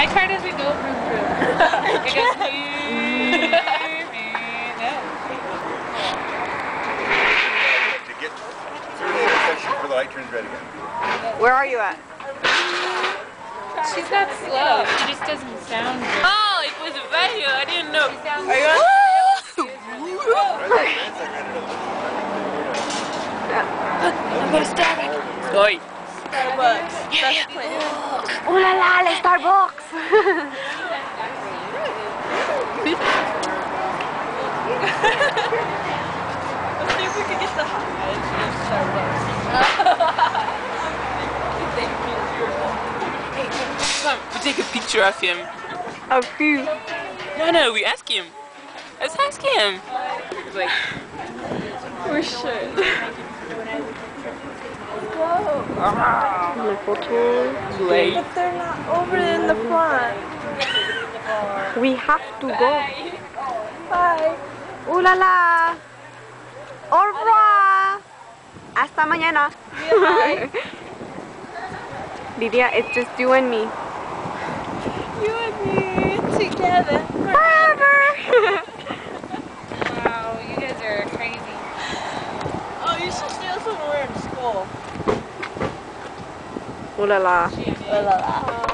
My car doesn't go vroom vroom. It goes no. To get through the intersection before the light turns red again. Where are you at? She's not slow. She just doesn't sound good. Oh, it was a video. I didn't know. Are you on? I'm going to Starbucks. Oi. Starbucks. Yeah. Ooh la la, le Starbucks. Let's see if we can get the hot guys from Starbucks. Come, we take a picture of him. Of who? No, we ask him. Let's ask him. He's like, We should. My photo. late. But they're not over in the front. We have to go. Bye. Ooh la la. Au revoir. Hasta mañana. Bye. Lydia, it's just you and me. You and me together. Forever. Wow, you guys are crazy. Oh, you should see us when we're in school. Ooh la la. La la la.